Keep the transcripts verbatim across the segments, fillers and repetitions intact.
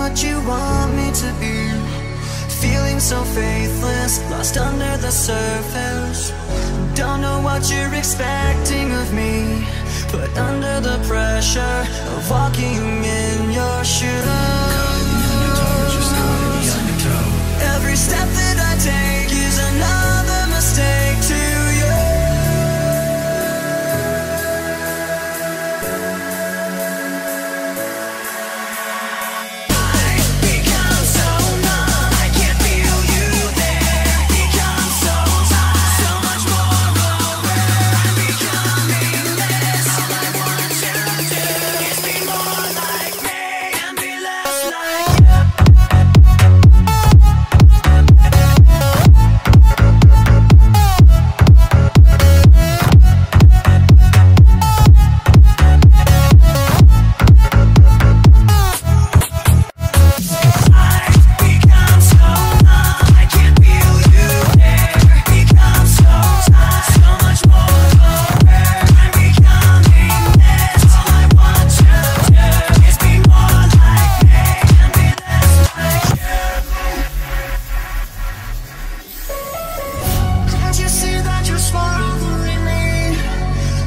what you want me to be. Feeling so faithless, lost under the surface. Don't know what you're expecting of me, put under the pressure of walking in your shoes. Every step that I take is another mistake to you.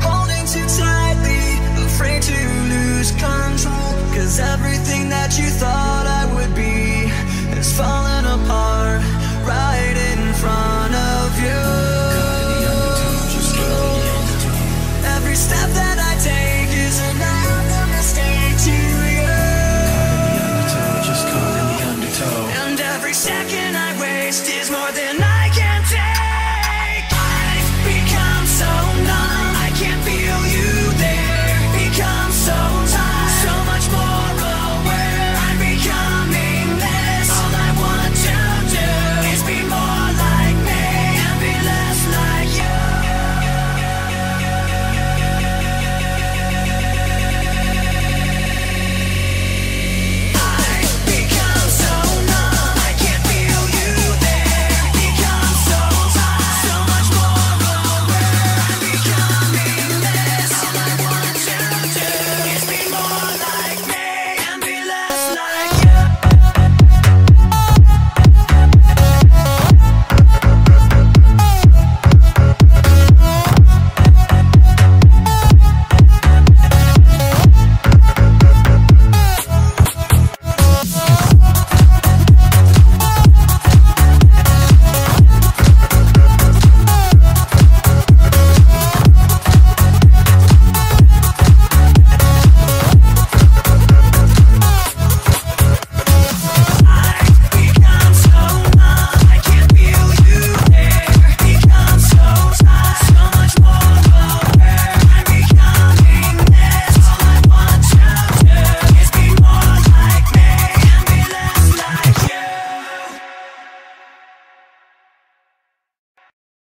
Everything that you thought